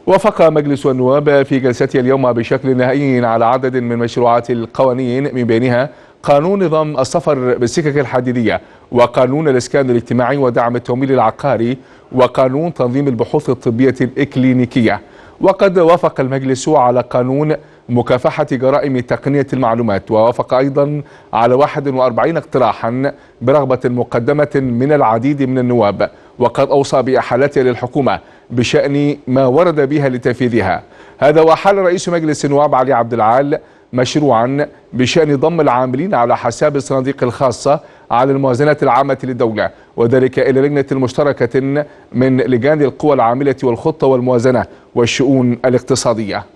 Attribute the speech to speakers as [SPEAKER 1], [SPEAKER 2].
[SPEAKER 1] وافق مجلس النواب في جلسته اليوم بشكل نهائي على عدد من مشروعات القوانين، من بينها قانون نظام السفر بالسكك الحديدية، وقانون الإسكان الاجتماعي ودعم التمويل العقاري، وقانون تنظيم البحوث الطبية الإكلينيكية. وقد وافق المجلس على قانون مكافحة جرائم تقنية المعلومات، ووافق أيضا على 41 اقتراحا برغبة مقدمة من العديد من النواب، وقد أوصى بإحالتها للحكومة بشأن ما ورد بها لتنفيذها. هذا وأحال رئيس مجلس النواب علي عبد العال مشروعا بشأن ضم العاملين على حساب الصناديق الخاصة على الموازنة العامة للدولة، وذلك إلى لجنة مشتركة من لجان القوى العاملة والخطة والموازنة والشؤون الاقتصادية.